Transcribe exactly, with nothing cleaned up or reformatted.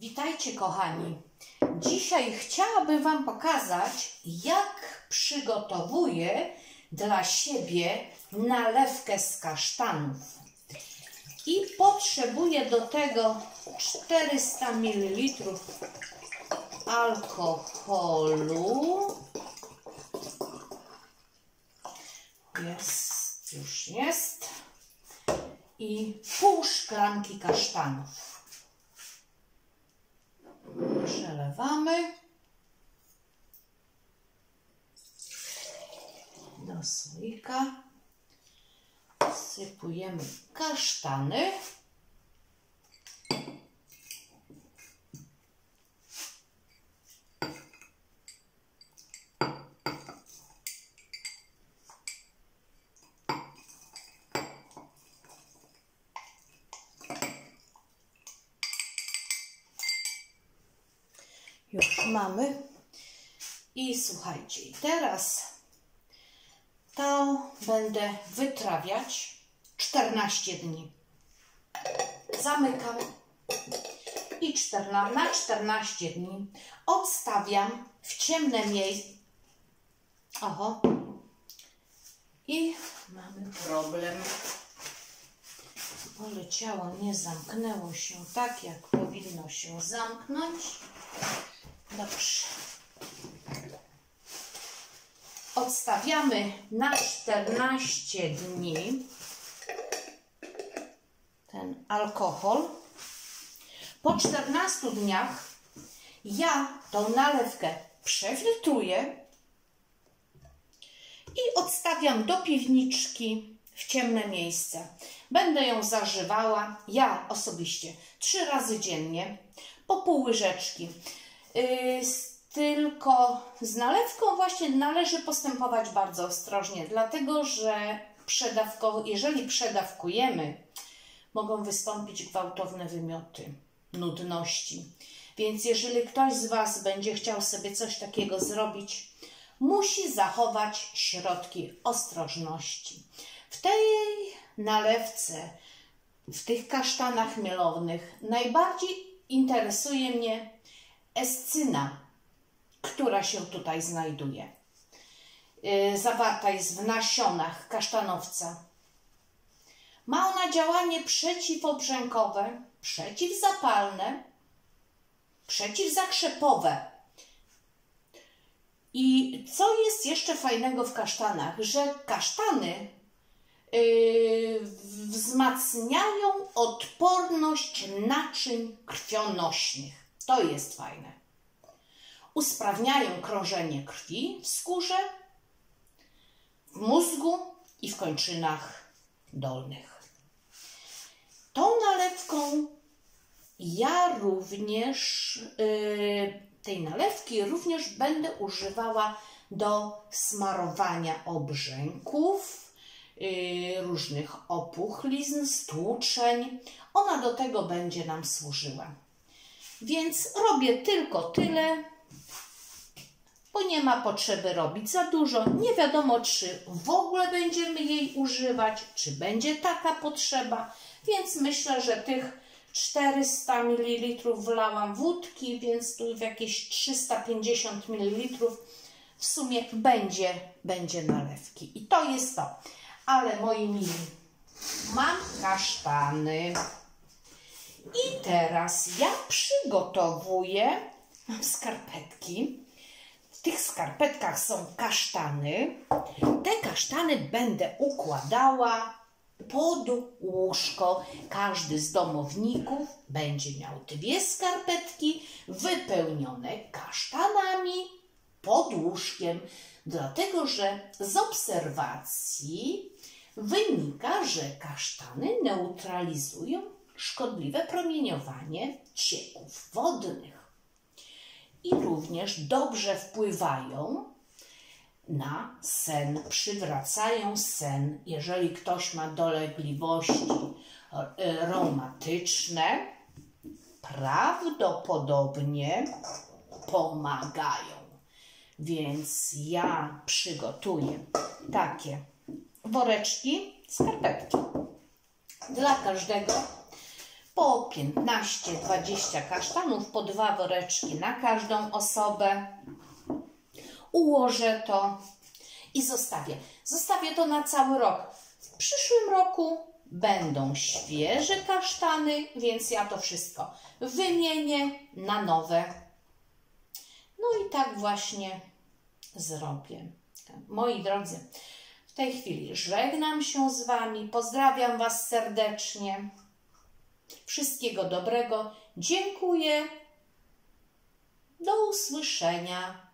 Witajcie kochani. Dzisiaj chciałabym Wam pokazać, jak przygotowuję dla siebie nalewkę z kasztanów. I potrzebuję do tego czterysta mililitrów alkoholu. Jest, już jest. I pół szklanki kasztanów. Przelewamy do słoika, wsypujemy kasztany, już mamy. I słuchajcie, teraz to będę wytrawiać czternaście dni. Zamykam i na czternaście dni odstawiam w ciemne miejsce. Oho. I mamy problem. Poleciało, nie zamknęło się tak, jak powinno się zamknąć. Dobrze. Odstawiamy na czternaście dni ten alkohol. Po czternastu dniach ja tą nalewkę przefiltruję i odstawiam do piwniczki w ciemne miejsce. Będę ją zażywała, ja osobiście, trzy razy dziennie, po pół łyżeczki. Yy, tylko z nalewką właśnie należy postępować bardzo ostrożnie, dlatego że przedawko, jeżeli przedawkujemy, mogą wystąpić gwałtowne wymioty, nudności. Więc jeżeli ktoś z Was będzie chciał sobie coś takiego zrobić, musi zachować środki ostrożności. W tej nalewce, w tych kasztanach mielonych najbardziej interesuje mnie escyna, która się tutaj znajduje. Yy, zawarta jest w nasionach kasztanowca. Ma ona działanie przeciwobrzękowe, przeciwzapalne, przeciwzakrzepowe. I co jest jeszcze fajnego w kasztanach, że kasztany yy, wzmacniają odporność naczyń krwionośnych. To jest fajne. Usprawniają krążenie krwi w skórze, w mózgu i w kończynach dolnych. Tą nalewką ja również, yy, tej nalewki również będę używała do smarowania obrzęków, yy, różnych opuchlizn, stłuczeń. Ona do tego będzie nam służyła. Więc robię tylko tyle, bo nie ma potrzeby robić za dużo. Nie wiadomo, czy w ogóle będziemy jej używać, czy będzie taka potrzeba. Więc myślę, że tych czterysta mililitrów wlałam wódki, więc tu w jakieś trzysta pięćdziesiąt mililitrów w sumie będzie, będzie nalewki. I to jest to. Ale moi mili, mam kasztany. I teraz ja przygotowuję, mam skarpetki. W tych skarpetkach są kasztany. Te kasztany będę układała pod łóżko. Każdy z domowników będzie miał dwie skarpetki wypełnione kasztanami pod łóżkiem. Dlatego, że z obserwacji wynika, że kasztany neutralizują szkodliwe promieniowanie cieków wodnych i również dobrze wpływają na sen, przywracają sen. Jeżeli ktoś ma dolegliwości reumatyczne, prawdopodobnie pomagają. Więc ja przygotuję takie woreczki, skarpetki dla każdego po piętnaście dwadzieścia kasztanów, po dwa woreczki na każdą osobę. Ułożę to i zostawię. Zostawię to na cały rok. W przyszłym roku będą świeże kasztany, więc ja to wszystko wymienię na nowe. No i tak właśnie zrobię. Moi drodzy, w tej chwili żegnam się z Wami, pozdrawiam Was serdecznie. Wszystkiego dobrego. Dziękuję. Do usłyszenia.